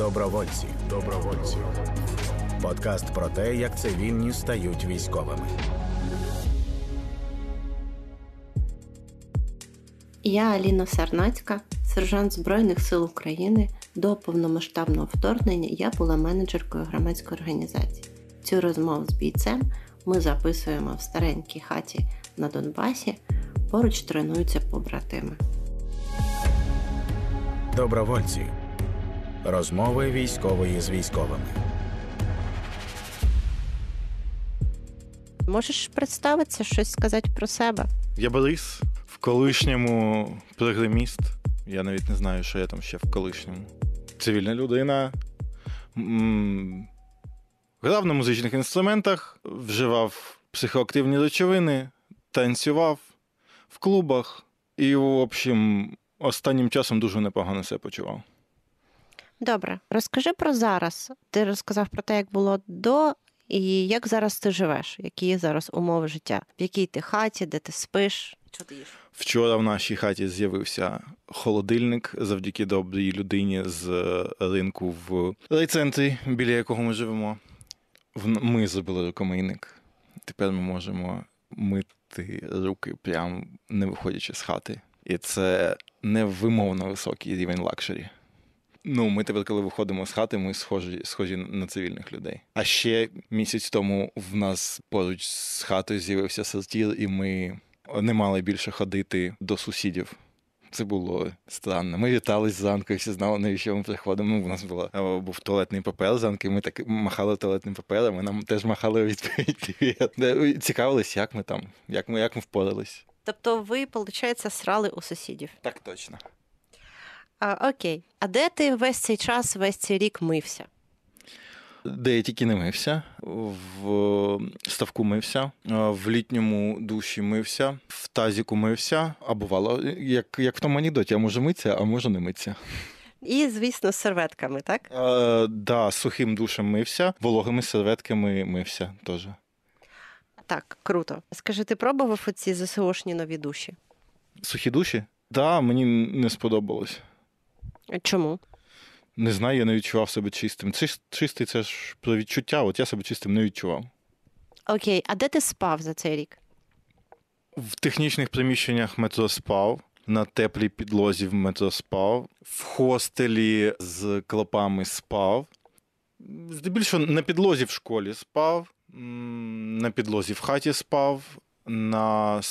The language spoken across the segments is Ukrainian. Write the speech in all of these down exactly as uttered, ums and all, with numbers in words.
Добровольці. Добровольці. Подкаст про те, як цивільні стають військовими. Я Аліна Сарнацька, сержант Збройних сил України. До повномасштабного вторгнення я була менеджеркою громадської організації. Цю розмову з бійцем ми записуємо в старенькій хаті на Донбасі. Поруч тренуються побратими. Добровольці. Розмови військової з військовими. Можеш представитися, щось сказати про себе? Я Борис, в колишньому програміст. Я навіть не знаю, що я там ще в колишньому. Цивільна людина. М-м- Грав на музичних інструментах, вживав психоактивні речовини, танцював в клубах і, в общем, останнім часом дуже непогано себе почував. Добре. Розкажи про зараз. Ти розказав про те, як було до, і як зараз ти живеш, які є зараз умови життя, в якій ти хаті, де ти спиш, що ти їш? Вчора в нашій хаті з'явився холодильник завдяки добрій людині з ринку в райцентрі, біля якого ми живемо. Ми зробили рукомийник. Тепер ми можемо мити руки прямо не виходячи з хати. І це невимовно високий рівень лакшері. Ну, ми тепер, коли виходимо з хати, ми схожі, схожі на цивільних людей. А ще місяць тому в нас поруч з хатою з'явився сортир, і ми не мали більше ходити до сусідів. Це було странно. Ми вітались зранку, і всі знали, навіщо ми приходимо. Ну, у нас була, був туалетний папер зранку, і ми так махали туалетним папером, і нам теж махали відповідь. Цікавились, як ми там, як ми, як ми впорались. Тобто ви, виходить, срали у сусідів? Так точно. А, окей. А де ти весь цей час, весь цей рік мився? Де я тільки не мився. В ставку мився, в літньому душі мився, в тазіку мився. А бувало, як, як в тому анекдоті, а може митися, а може не митися. І, звісно, з серветками, так? Так, да, сухим душем мився, вологими серветками мився теж. Так, круто. Скажи, ти пробував оці зе се о-шні нові душі? Сухі душі? Так, да, мені не сподобалось. Чому? Не знаю, я не відчував себе чистим. Це ж чистий, це ж про відчуття, от я себе чистим не відчував. Окей, а де ти спав за цей рік? В технічних приміщеннях метро спав, на теплій підлозі в метро спав, в хостелі з клопами спав. Здебільшого на підлозі в школі спав, на підлозі в хаті спав, на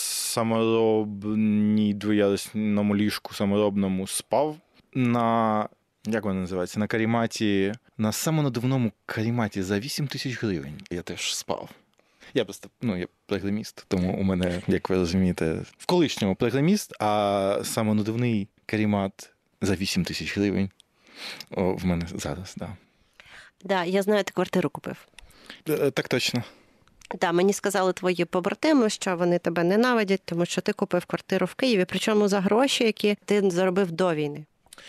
саморобній двоярусному ліжку саморобному спав, на... Як воно називається? На каріматі, на самонадувному каріматі за вісім тисяч гривень я теж спав. Я просто, ну, я програміст, тому у мене, як ви розумієте, в колишньому програміст, а самонадувний карімат за вісім тисяч гривень О, в мене зараз, так. Да. Да, я знаю, ти квартиру купив. Так точно. Так, мені сказали твої побратими, що вони тебе ненавидять, тому що ти купив квартиру в Києві, причому за гроші, які ти заробив до війни.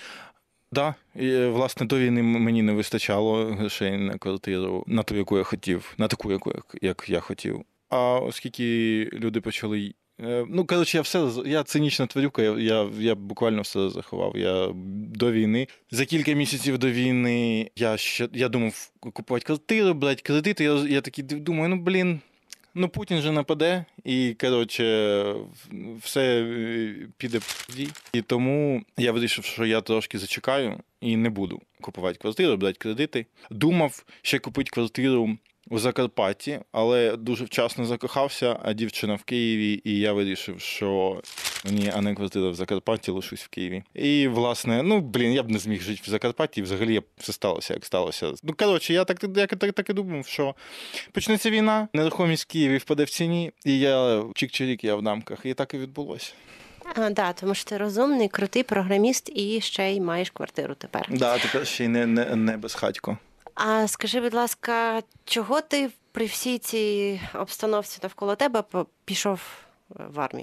Так, да. Власне, до війни мені не вистачало грошей на квартиру, на ту, яку я хотів, на таку, яку як я хотів. А оскільки люди почали... Ну, коротше, я все, я цинічна тварюка, я, я, я буквально все заховав. Я до війни, за кілька місяців до війни, я, ще, я думав купувати квартиру, брати кредити, я, я такий думаю, ну, блін, ну, Путін же нападе, і, коротше, все піде в дій. І тому я вирішив, що я трошки зачекаю і не буду купувати квартиру, брати кредити. Думав ще купити квартиру у Закарпатті, але дуже вчасно закохався, а дівчина в Києві, і я вирішив, що мені, а не квартира в Закарпатті, лишусь в Києві. І, власне, ну, блін, я б не зміг жити в Закарпатті, і взагалі все сталося, як сталося. Ну, коротше, я так, я так, так і думав, що почнеться війна, нерухомість в Києві впаде в ціні, і я чик-чирік, я в дамках, і так і відбулося. А, да, тому що ти розумний, крутий програміст і ще й маєш квартиру тепер. Так, да, тепер ще й не, не, не безхатько. А скажи, будь ласка, чого ти при всій цій обстановці навколо тебе пішов в армію?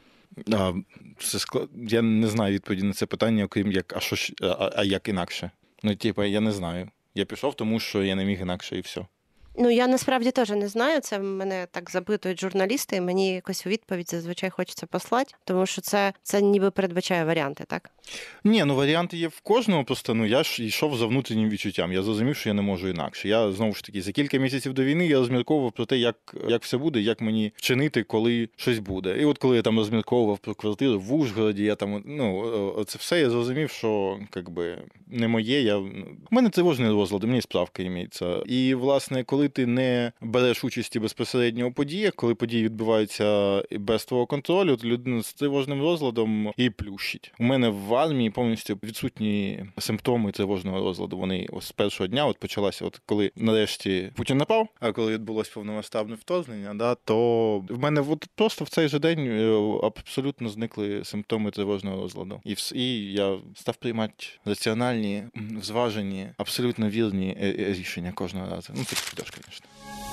А, це склад... Я не знаю відповіді на це питання, окрім як, а, що, а, а як інакше? Ну, типу, я не знаю. Я пішов, тому що я не міг інакше, і все. Ну, я насправді теж не знаю, це мене так запитують журналісти, і мені якось у відповідь зазвичай хочеться послати, тому що це, це ніби передбачає варіанти, так? Ні, ну варіанти є в кожному, просто ну я ж йшов за внутрішнім відчуттям. Я зрозумів, що я не можу інакше. Я, знову ж таки, за кілька місяців до війни я розмірковував про те, як, як все буде, як мені вчинити, коли щось буде. І от коли я там розмірковував про квартиру в Ужгороді, я там, ну, це все, я зрозумів, що, якби, не моє, я... У мене тривожний розлад, у мене справка імеється. І, власне, коли ти не береш участі безпосередньо у подіях, коли події відбуваються без твого контролю, то людина з тривожним розладом і плющить. У мене в армії повністю відсутні симптоми тривожного розладу. Вони ось з першого дня от почалася, от коли нарешті Путін напав, а коли відбулося повномасштабне вторгнення, да, то в мене от просто в цей же день абсолютно зникли симптоми тривожного розладу. І, вс- і я став приймати раціональні, зважені, абсолютно вірні рішення кожного разу. Ну, це теж, звісно.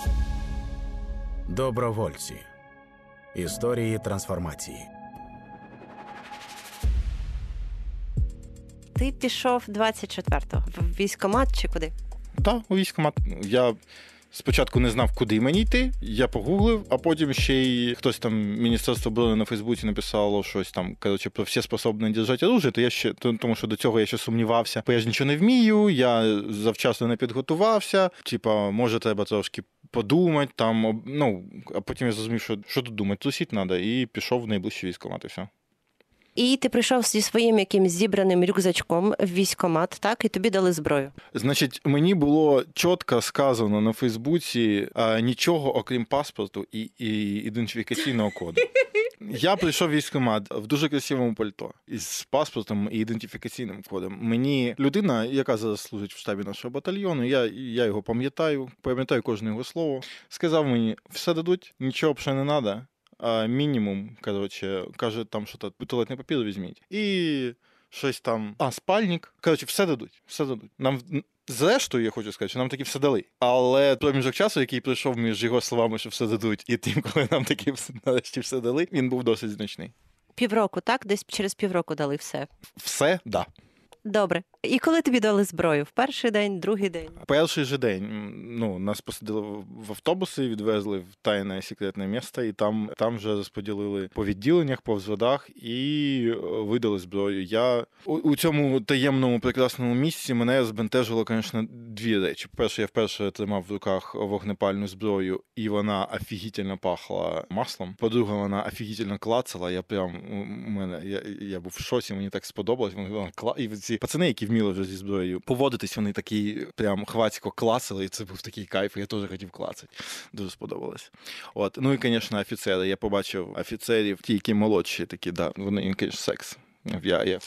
Добровольці. Історії трансформації. Ти пішов двадцять четвертого в військкомат чи куди? Так, у військкомат. Я спочатку не знав, куди мені йти, я погуглив, а потім ще й хтось там, Міністерство оборони на Фейсбуці написало щось там, коротше, про всі способні держати оружие, то я ще, тому що до цього я ще сумнівався, бо я ж нічого не вмію, я завчасно не підготувався, типа, може треба трошки подумати, там, ну, а потім я зрозумів, що, що тут думати, тусіть треба, і пішов в найближчий військкомат, і все. І ти прийшов зі своїм якимсь зібраним рюкзачком в військкомат, так, і тобі дали зброю. Значить, мені було чітко сказано на Фейсбуці а, нічого, окрім паспорту і, і ідентифікаційного коду. Я прийшов в військкомат в дуже красивому пальто із паспортом і ідентифікаційним кодом. Мені людина, яка зараз служить в штабі нашого батальйону, я, я його пам'ятаю, пам'ятаю кожне його слово, сказав мені, все дадуть, нічого б ще не треба. А мінімум, коротше, каже, там що то туалетний папір візьміть. І щось там, а, спальник. Коротше, все дадуть, все дадуть. Нам, зрештою, я хочу сказати, що нам таки все дали. Але проміжок часу, який пройшов між його словами, що все дадуть, і тим, коли нам таки нарешті все дали, він був досить значний. Півроку, так? Десь через півроку дали все? Все, да. Добре. І коли тобі дали зброю? В перший день, другий день? Перший же день, ну, нас посадили в автобуси, відвезли в тайне секретне місце, і там, там вже розподілили по відділеннях, по взводах і видали зброю. Я у, у цьому таємному прекрасному місці мене збентежило, звісно, дві речі. Перше, я вперше тримав в руках вогнепальну зброю, і вона офігітельно пахла маслом. По-друге, вона офігітельно клацала. Я прям, у мене, я, я був в шоці, мені так сподобалось. Вона кла... І ці пацани, які вміли вже зі зброєю поводитись, вони такі прям хвацько клацали, і це був такий кайф, і я теж хотів клацати. Дуже сподобалось. От. Ну і, звісно, офіцери. Я побачив офіцерів, ті, які молодші, такі, да, вони, їм, звісно, секс. Я, я...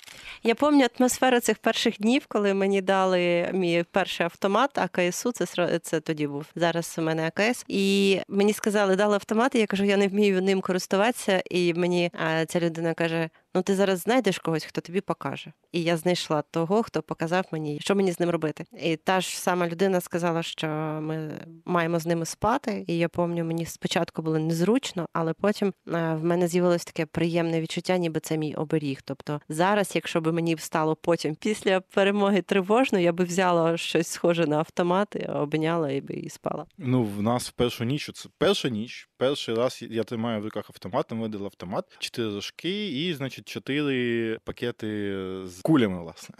Я пам'ятаю атмосферу цих перших днів, коли мені дали мій перший автомат, а ка ес у, це, це тоді був, зараз у мене а ка ес, і мені сказали, дали автомат, і я кажу, я не вмію ним користуватися, і мені а, ця людина каже, ну ти зараз знайдеш когось, хто тобі покаже. І я знайшла того, хто показав мені, що мені з ним робити. І та ж сама людина сказала, що ми маємо з ними спати, і я пам'ятаю, мені спочатку було незручно, але потім а, в мене з'явилось таке приємне відчуття, ніби це мій оберіг. Тобто зараз, якщо б мені стало потім після перемоги тривожно, я би взяла щось схоже на автомат, обняла і би і спала. Ну, в нас в першу ніч, це перша ніч, перший раз я тримаю в руках автомат, нам видали автомат, чотири рожки і, значить, чотири пакети з кулями, власне.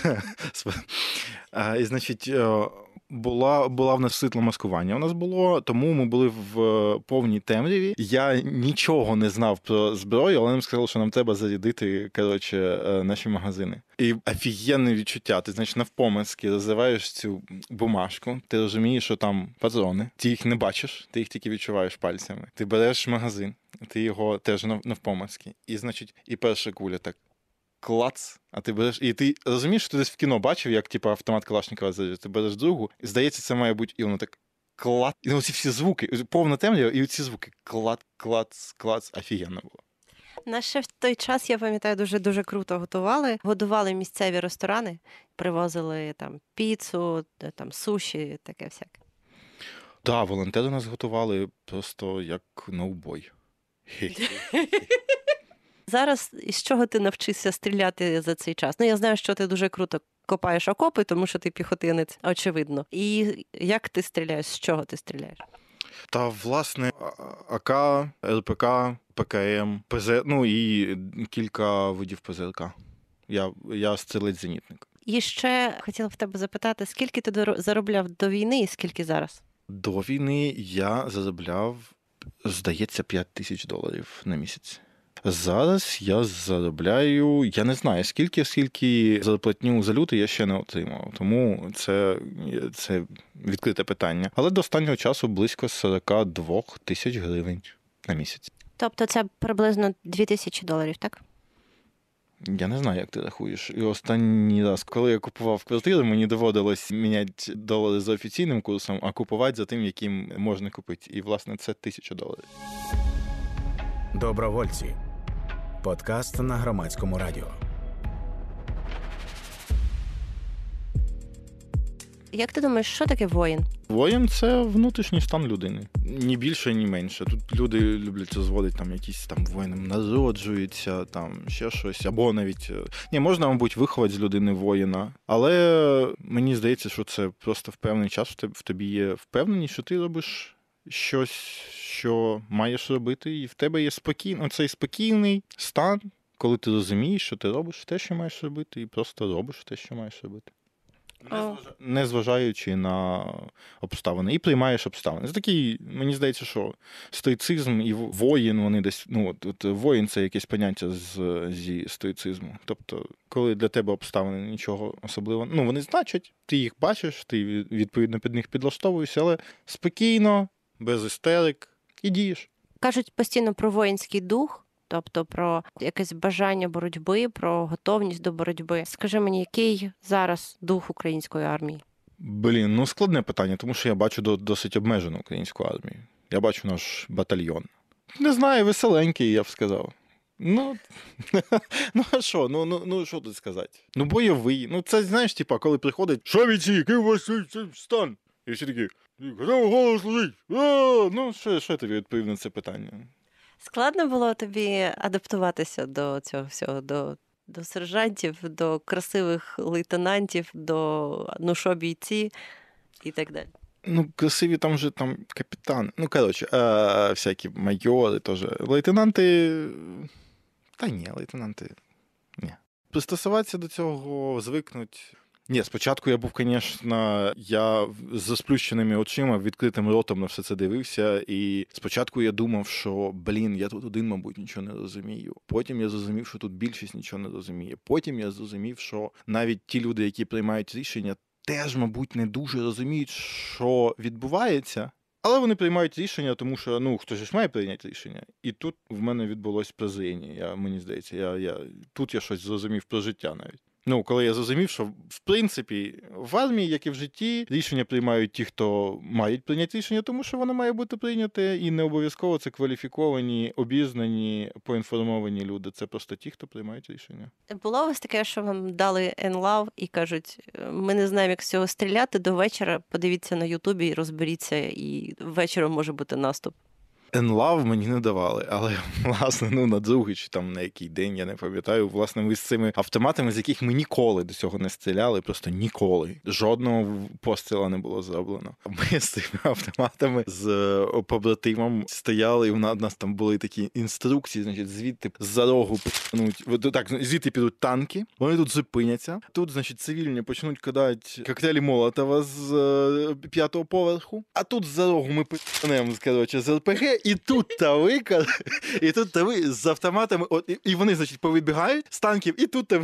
І, значить, була, була в нас світло маскування у нас було, тому ми були в повній темряві. Я нічого не знав про зброю, але нам сказали, що нам треба зарядити, коротше, наші магазини. І офігенне відчуття. Ти, значить, навпомацьки розриваєш цю бумажку, ти розумієш, що там патрони, ти їх не бачиш, ти їх тільки відчуваєш пальцями. Ти береш магазин, ти його теж навпомацьки. І, значить, і перша куля так клац, а ти береш, і ти розумієш, що ти десь в кіно бачив, як типу, автомат Калашникова заряджає. Ти береш другу, і здається, це має бути, і воно так клац. І оці всі звуки, повна темрява, і оці звуки клац, клац, клац, офігенно було. Нас ще в той час, я пам'ятаю, дуже-дуже круто готували. Годували місцеві ресторани, привозили там піцу, там суші, таке всяке. Так, да, волонтери нас готували просто як ноубой. Зараз із чого ти навчився стріляти за цей час? Ну, я знаю, що ти дуже круто копаєш окопи, тому що ти піхотинець, очевидно. І як ти стріляєш? З чого ти стріляєш? Та, власне, АК, РПК, ПКМ, ПЗ, ну і кілька видів ПЗРК. Я, я стрілець-зенітник. І ще хотіла б тебе запитати, скільки ти заробляв до війни і скільки зараз? До війни я заробляв, здається, п'ять тисяч доларів на місяць. Зараз я заробляю, я не знаю, скільки, скільки зарплатню за лютий я ще не отримав. Тому це, це відкрите питання. Але до останнього часу близько сорок два тисяч гривень на місяць. Тобто це приблизно дві тисячі доларів, так? Я не знаю, як ти рахуєш. І останній раз, коли я купував квартиру, мені доводилось міняти долари за офіційним курсом, а купувати за тим, яким можна купити. І, власне, це тисяча доларів. Добровольці. Подкаст на Громадському радіо. Як ти думаєш, що таке воїн? Воїн – це внутрішній стан людини. Ні більше, ні менше. Тут люди люблять розводити, там якісь там воїном народжуються, там ще щось. Або навіть... Ні, можна, мабуть, виховати з людини воїна. Але мені здається, що це просто в певний час в тобі є впевненість, що ти робиш щось, що маєш робити, і в тебе є спокійний, оцей спокійний стан, коли ти розумієш, що ти робиш те, що маєш робити, і просто робиш те, що маєш робити. Не зважаючи на обставини. І приймаєш обставини. Це такий, мені здається, що стоїцизм і воїн, вони десь, ну, от, от воїн – це якесь поняття з, зі стоїцизму. Тобто, коли для тебе обставини нічого особливого, ну, вони значать, ти їх бачиш, ти, відповідно, під них підлаштовуєшся, але спокійно, без істерик і дієш. Кажуть постійно про воїнський дух, тобто про якесь бажання боротьби, про готовність до боротьби. Скажи мені, який зараз дух української армії? Блін, ну складне питання, тому що я бачу досить обмежену українську армію. Я бачу наш батальйон. Не знаю, веселенький, я б сказав. Ну, ну а що, ну, ну, ну що тут сказати? Ну, бойовий. Ну, це, знаєш, типа, коли приходить, що бійці, який у вас стан? І всі такі, готовий голос служить. Ну, що, що я тобі відповів на це питання? Складно було тобі адаптуватися до цього всього, до, до сержантів, до красивих лейтенантів, до ну що бійці і так далі? Ну, красиві там же там капітани. Ну, коротше, а, всякі майори теж. Лейтенанти... Та ні, лейтенанти... Ні. Пристосуватися до цього, звикнуть... Ні, спочатку я був, звісно, я з розплющеними очима, відкритим ротом на все це дивився, і спочатку я думав, що, блін, я тут один, мабуть, нічого не розумію. Потім я зрозумів, що тут більшість нічого не розуміє. Потім я зрозумів, що навіть ті люди, які приймають рішення, теж, мабуть, не дуже розуміють, що відбувається. Але вони приймають рішення, тому що, ну, хтось ж має прийняти рішення. І тут в мене відбулось прозріння, я, мені здається. Я, я, тут я щось зрозумів про життя навіть. Ну, коли я зрозумів, що, в принципі, в армії, як і в житті, рішення приймають ті, хто мають прийняти рішення, тому що воно має бути прийняте, і не обов'язково це кваліфіковані, обізнані, поінформовані люди. Це просто ті, хто приймають рішення. Було у вас таке, що вам дали енлав і кажуть, ми не знаємо, як з цього стріляти, до вечора подивіться на Ютубі і розберіться, і вечором може бути наступ? Енлав мені не давали, але, власне, ну, на другий чи там на який день, я не пам'ятаю, власне, ми з цими автоматами, з яких ми ніколи до цього не стріляли, просто ніколи. Жодного постріла не було зроблено. Ми з цими автоматами з побратимом стояли, і у нас там були такі інструкції, значить, звідти з-за рогу підуть, так, звідти підуть танки, вони тут зупиняться, тут, значить, цивільні почнуть кидати коктейлі Молотова з п'ятого поверху, а тут з-за рогу ми піднемо, коротше, з РПГ, і тут та ви, і тут та ви з автоматами, от, і, і вони, значить, повибігають з танків, і тут та ви.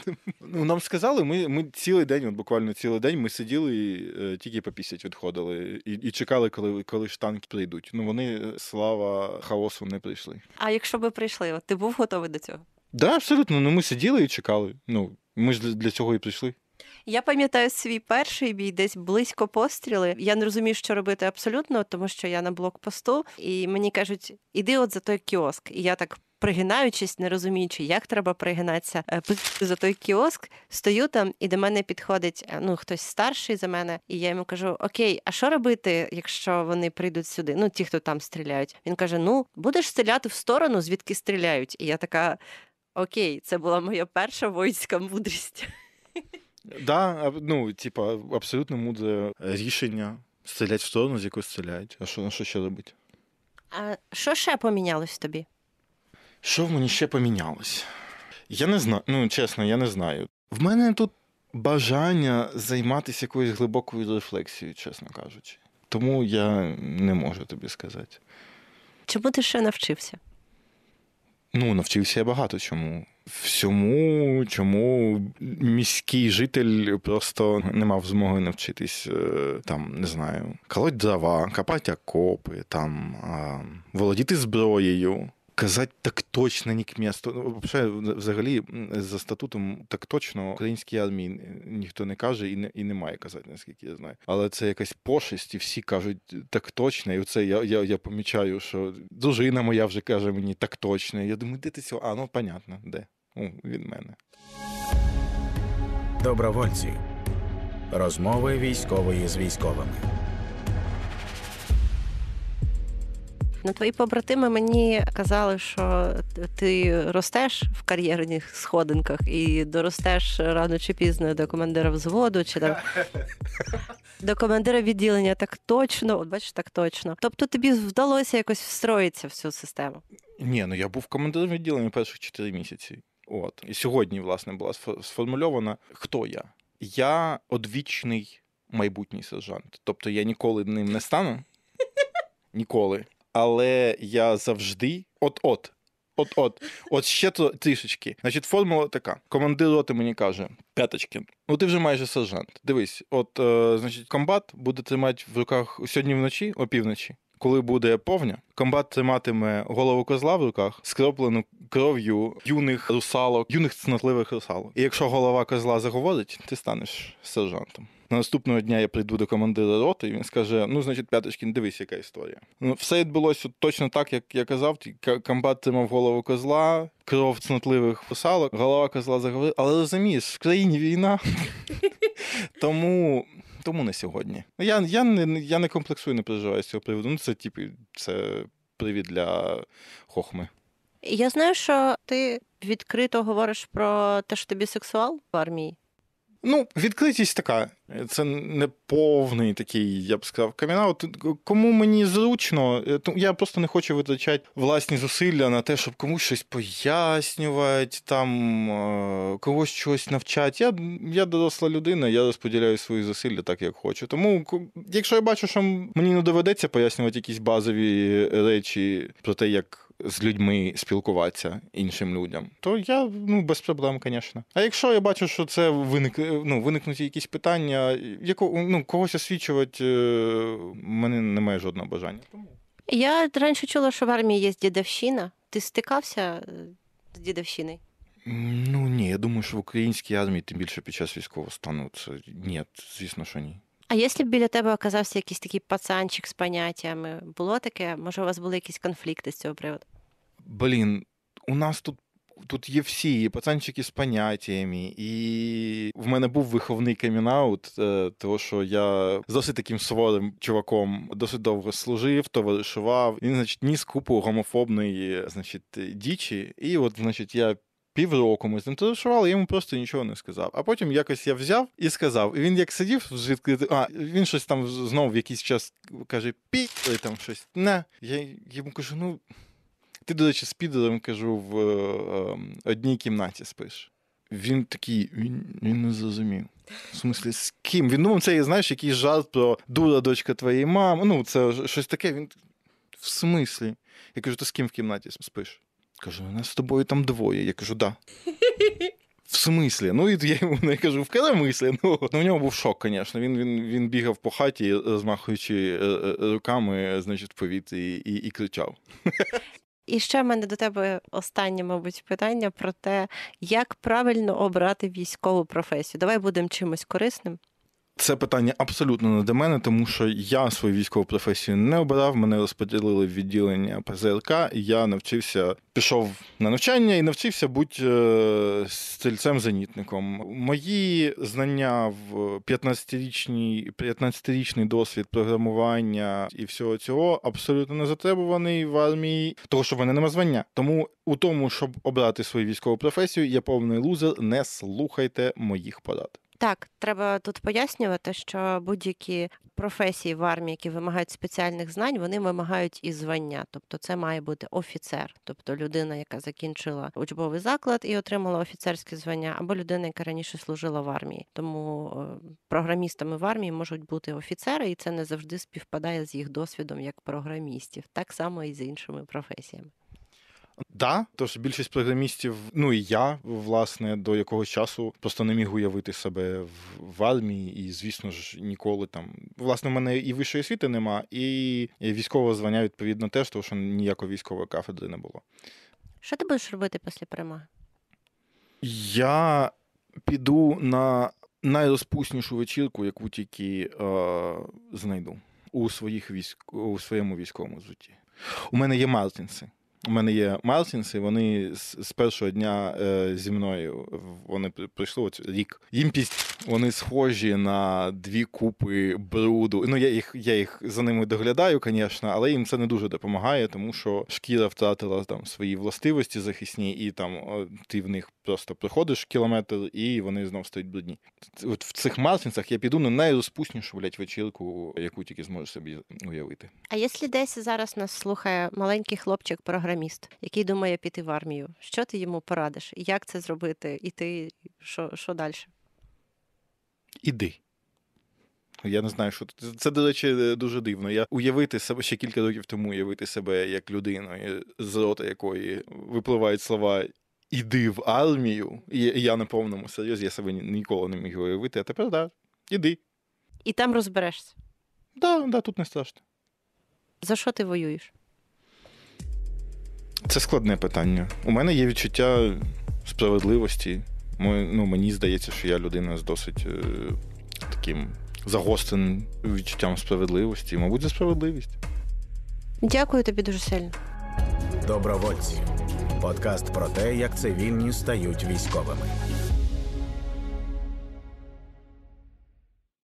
Ну, нам сказали, ми, ми цілий день, от буквально цілий день, ми сиділи і е, тільки по пісять відходили, і, і чекали, коли, коли ж танки прийдуть. Ну, вони, слава хаосу, не прийшли. А якщо би прийшли, от ти був готовий до цього? Так, да, абсолютно, ну ми сиділи і чекали. Ну, ми ж для, для цього і прийшли. Я пам'ятаю свій перший бій, десь близько постріли. Я не розумію, що робити абсолютно, тому що я на блокпосту, і мені кажуть, іди от за той кіоск. І я так, пригинаючись, не розуміючи, як треба пригинатися, за той кіоск, стою там, і до мене підходить, ну, хтось старший за мене, і я йому кажу, окей, а що робити, якщо вони прийдуть сюди? Ну, ті, хто там стріляють. Він каже, ну, будеш стріляти в сторону, звідки стріляють. І я така, окей, це була моя перша воїнська мудрість. Да, ну, типа, абсолютно мудре рішення стріляти в сторону, з якої стріляють. А що, а що ще робити? А що ще помінялось в тобі? Що в мені ще помінялось? Я не знаю, ну, чесно, я не знаю. В мене тут бажання займатися якоюсь глибокою рефлексією, чесно кажучи. Тому я не можу тобі сказати. Чому ти ще навчився? Ну, навчився я багато чому. Всьому, чому міський житель просто не мав змоги навчитись, там, не знаю, колоть дрова, копати окопи, там, володіти зброєю, казати так точно, ні к місту. Взагалі, за статутом так точно українській армії ніхто не каже і не, і не має казати, наскільки я знаю. Але це якась пошесть, і всі кажуть так точно, і оце я, я, я помічаю, що дружина моя вже каже мені так точно. Я думаю, де ти цього? А, ну, понятно, де? Ну, від мене. Добровольці. Розмови військової з військовими. Ну, твої побратими мені казали, що ти ростеш в кар'єрних сходинках і доростеш рано чи пізно до командира взводу, чи там до командира відділення так точно, от бачиш, так точно. Тобто тобі вдалося якось встроїтися в цю систему? Ні, ну я був командиром відділення перших чотири місяці. От. І сьогодні, власне, була сформульована, хто я. Я одвічний майбутній сержант. Тобто я ніколи ним не стану. Ніколи. Але я завжди от-от, от-от, от ще то трішечки. Значить, формула така. Командир роти мені каже, П'яточкін, ну ти вже майже сержант. Дивись, от, е, значить, комбат буде тримати в руках сьогодні вночі, опівночі. Коли буде повня, комбат триматиме голову козла в руках, скроплену кров'ю юних русалок, юних цнотливих русалок. І якщо голова козла заговорить, ти станеш сержантом. На наступного дня я прийду до командира роти, і він скаже, ну, значить, П'яточкін, дивись, яка історія. Ну, все відбулося точно так, як я казав. Комбат тримав голову козла, кров цнотливих русалок, голова козла заговорила. Але розумієш, в країні війна, тому... Тому не сьогодні. Я, я, не, я не комплексую, не переживаю з цього приводу. Ну, це, типу, це привід для хохми. Я знаю, що ти відкрито говориш про те, що тобі сексуал в армії. Ну, відкритість така. Це не повний такий, я б сказав, камінаут. Кому мені зручно, я просто не хочу витрачати власні зусилля на те, щоб комусь щось пояснювати, там, когось чогось навчати. Я, я доросла людина, я розподіляю свої зусилля так, як хочу. Тому, якщо я бачу, що мені не доведеться пояснювати якісь базові речі про те, як з людьми спілкуватися іншим людям, то я, ну, без проблем, звісно. А якщо я бачу, що це виник, ну, виникнуть якісь питання, яко, ну, когось освічувати, в мене немає жодного бажання. Я раніше чула, що в армії є дідовщина. Ти стикався з дідовщиною? Ну, ні, я думаю, що в українській армії, тим більше під час військового стану, це ні, звісно, що ні. А якщо б біля тебе оказався якийсь такий пацанчик з поняттями, було таке? Може, у вас були якісь конфлікти з цього приводу? Блін, у нас тут, тут є всі, і пацанчики з поняттями, і в мене був виховний камінаут, тому що я з досить таким суворим чуваком досить довго служив, товаришував. Він, значить, ніс купу гомофобної, значить, дічі, і от, значить, я півроку ми з ним товаришували, я йому просто нічого не сказав. А потім якось я взяв і сказав. І він як сидів з відкритим... А, він щось там знову в якийсь час каже, пій, там щось. Не. Я йому кажу, ну, ти, до речі, з підером, кажу, в е, одній кімнаті спиш. Він такий, він, він не зрозумів. В смислі, з ким? Він думав, це є, знаєш, якийсь жарт про дура дочка твоєї мами. Ну, це щось таке. Він, в смислі? Я кажу, ти з ким в кімнаті спиш? Кажу, у нас з тобою там двоє. Я кажу, да. В смислі? Ну, і я йому не кажу, в коромислі. Ну, у нього був шок, звісно. Він, він, він бігав по хаті, розмахуючи руками, значить, в повітрі і, і, і кричав. І ще в мене до тебе останнє, мабуть, питання про те, як правильно обрати військову професію. Давай будемо чимось корисним. Це питання абсолютно не до мене, тому що я свою військову професію не обирав, мене розподілили в відділення Пе Зе Ер Ка, і я навчився, пішов на навчання і навчився бути стрільцем-зенітником. Мої знання в п'ятнадцятирічний, п'ятнадцятирічний досвід програмування і всього цього абсолютно не затребуваний в армії, того, що в мене нема звання. Тому у тому, щоб обрати свою військову професію, я повний лузер, не слухайте моїх порад. Так, треба тут пояснювати, що будь-які професії в армії, які вимагають спеціальних знань, вони вимагають і звання. Тобто це має бути офіцер, тобто людина, яка закінчила учбовий заклад і отримала офіцерське звання, або людина, яка раніше служила в армії. Тому програмістами в армії можуть бути офіцери, і це не завжди співпадає з їх досвідом як програмістів. Так само і з іншими професіями. Да, тож більшість програмістів, ну і я, власне, до якогось часу просто не міг уявити себе в, в армії, і, звісно ж, ніколи там. Власне, в мене і вищої освіти нема, і військового звання, відповідно, теж, тому що ніякої військової кафедри не було. Що ти будеш робити після перемоги? Я піду на найрозпуснішу вечірку, яку тільки е, знайду у, своїх військ... у своєму військовому житті. У мене є мартінси. У мене є мартінси, вони з, з першого дня е, зі мною, вони прийшли от рік. Їм пість, вони схожі на дві купи бруду. Ну, я їх, я їх за ними доглядаю, звісно, але їм це не дуже допомагає, тому що шкіра втратила там свої властивості захисні, і там ти в них просто проходиш кілометр, і вони знов стають брудні. От в цих мартінсах я піду на найрозпуснішу, блядь, вечірку, яку тільки зможу собі уявити. А якщо десь зараз нас слухає маленький хлопчик-програміст, який думає піти в армію, що ти йому порадиш? Як це зробити? І ти, що, що далі? Іди. Я не знаю, що це, це, до речі, дуже дивно. Я уявити себе, ще кілька років тому уявити себе як людину, з рота якої випливають слова «іди в армію», і я на повному серйозі, я себе ніколи не міг уявити, а тепер, так, да, іди. І там розберешся? Так, да, да, тут не страшно. За що ти воюєш? Це складне питання. У мене є відчуття справедливості. Ну, мені здається, що я людина з досить е, таким загостреним відчуттям справедливості. Мабуть, за справедливість. Дякую тобі дуже сильно. Добровольці. Подкаст про те, як цивільні стають військовими.